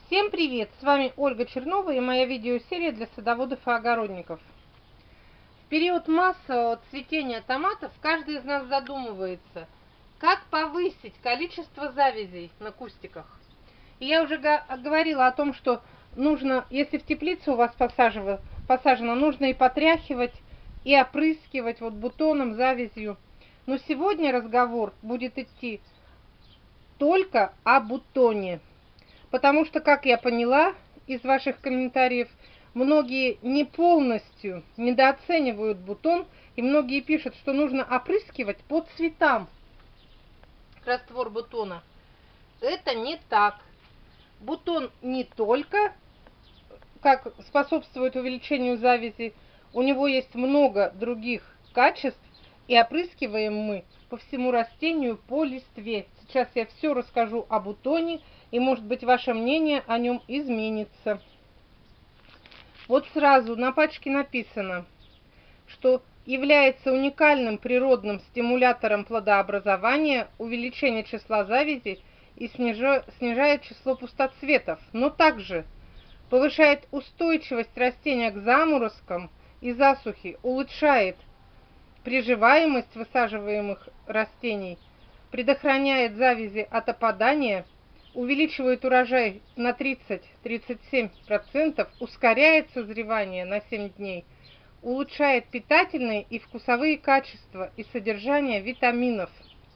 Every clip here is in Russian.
Всем привет! С вами Ольга Чернова и моя видеосерия для садоводов и огородников. В период массового цветения томатов каждый из нас задумывается, как повысить количество завязей на кустиках. И я уже говорила о том, что нужно, если в теплице у вас посажено, нужно и потряхивать, и опрыскивать бутоном, завязью. Но сегодня разговор будет идти только о бутоне. Потому что, как я поняла из ваших комментариев, многие не полностью недооценивают бутон, и многие пишут, что нужно опрыскивать по цветам раствор бутона. Это не так. Бутон не только как способствует увеличению завязи, у него есть много других качеств, и опрыскиваем мы по всему растению по листве. Сейчас я все расскажу о бутоне, и может быть ваше мнение о нем изменится. Вот сразу на пачке написано, что является уникальным природным стимулятором плодообразования, увеличения числа завязей и снижает число пустоцветов, но также повышает устойчивость растения к заморозкам и засухе, улучшает приживаемость высаживаемых растений, предохраняет завязи от опадания, увеличивает урожай на 30-37%, ускоряет созревание на 7 дней, улучшает питательные и вкусовые качества и содержание витаминов.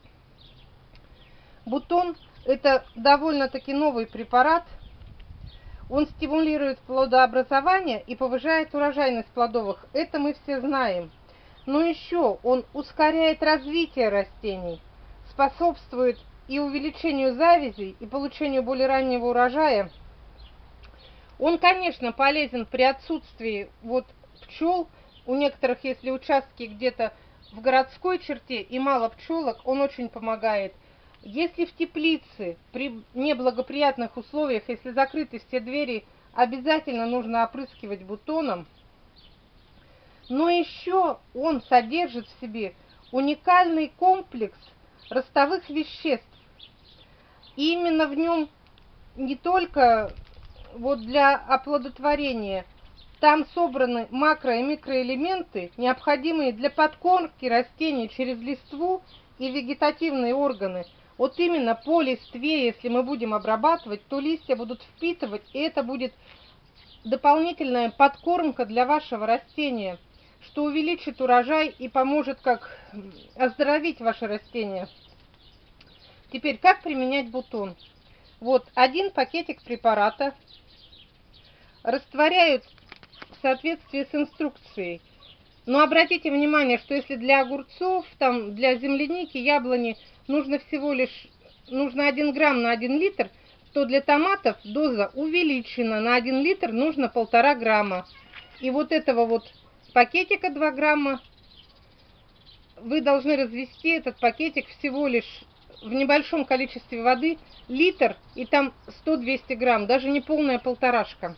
Бутон – это довольно-таки новый препарат. Он стимулирует плодообразование и повышает урожайность плодовых. Это мы все знаем. Но еще он ускоряет развитие растений, способствует и увеличению завязей, и получению более раннего урожая. Он, конечно, полезен при отсутствии пчел. У некоторых, если участки где-то в городской черте и мало пчелок, он очень помогает. Если в теплице при неблагоприятных условиях, если закрыты все двери, обязательно нужно опрыскивать бутоном. Но еще он содержит в себе уникальный комплекс ростовых веществ. И именно в нем не только для оплодотворения, там собраны макро- и микроэлементы, необходимые для подкормки растений через листву и вегетативные органы. Вот именно по листве, если мы будем обрабатывать, то листья будут впитывать, и это будет дополнительная подкормка для вашего растения, что увеличит урожай и поможет оздоровить ваше растение. Теперь, как применять бутон? Вот один пакетик препарата растворяют в соответствии с инструкцией. Но обратите внимание, что если для огурцов, для земляники, яблони нужно 1 грамм на 1 литр, то для томатов доза увеличена. На 1 литр нужно 1,5 грамма. И этого пакетика 2 грамма вы должны развести этот пакетик всего лишь в небольшом количестве воды, литр, и там 100-200 грамм, даже не полная полторашка.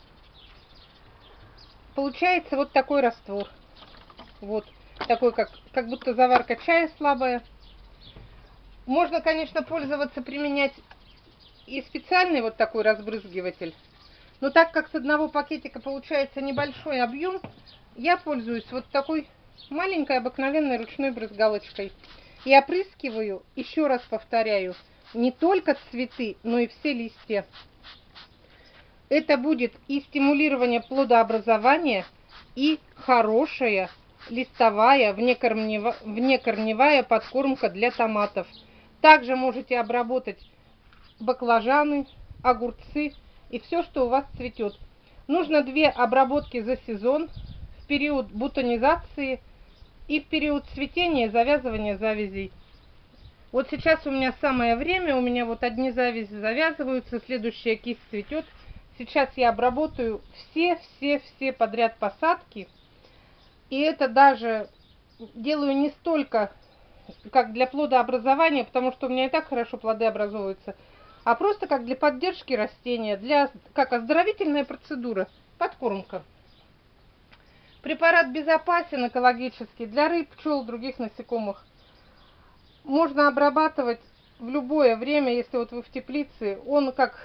Получается вот такой раствор. Вот такой, как будто заварка чая слабая. Можно, конечно, применять и специальный такой разбрызгиватель. Но так как с одного пакетика получается небольшой объем, я пользуюсь такой маленькой обыкновенной ручной брызгалочкой. И опрыскиваю, еще раз повторяю, не только цветы, но и все листья. Это будет и стимулирование плодообразования, и хорошая листовая внекорневая подкормка для томатов. Также можете обработать баклажаны, огурцы и все, что у вас цветет. Нужно 2 обработки за сезон, в период бутонизации и в период цветения и завязывания завязей. Вот сейчас у меня самое время, у меня одни завязи завязываются, следующая кисть цветет. Сейчас я обработаю все подряд посадки. И это даже делаю не столько как для плодообразования, потому что у меня и так хорошо плоды образовываются, а просто как для поддержки растения, как оздоровительная процедура, подкормка. Препарат безопасен экологически для рыб, пчел, других насекомых. Можно обрабатывать в любое время, если вы в теплице. Он как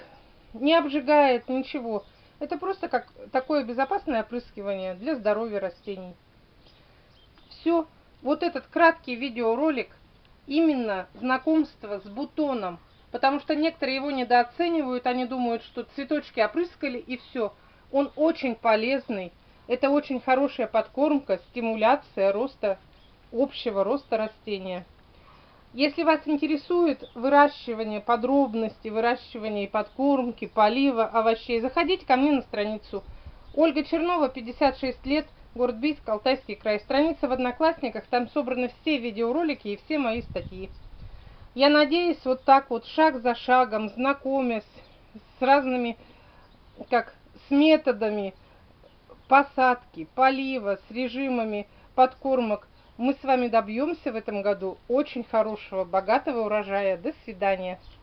не обжигает, ничего. Это просто как такое безопасное опрыскивание для здоровья растений. Все. Вот этот краткий видеоролик именно знакомство с бутоном. Потому что некоторые его недооценивают, они думают, что цветочки опрыскали и все. Он очень полезный. Это очень хорошая подкормка, стимуляция роста, общего роста растения. Если вас интересует выращивание, подробности выращивания и подкормки, полива овощей, заходите ко мне на страницу. Ольга Чернова, 56 лет, город Бийск, Алтайский край. Страница в Одноклассниках, там собраны все видеоролики и все мои статьи. Я надеюсь, вот так вот, шаг за шагом, знакомясь с разными, с методами посадки, полива, с режимами подкормок, мы с вами добьемся в этом году очень хорошего, богатого урожая. До свидания.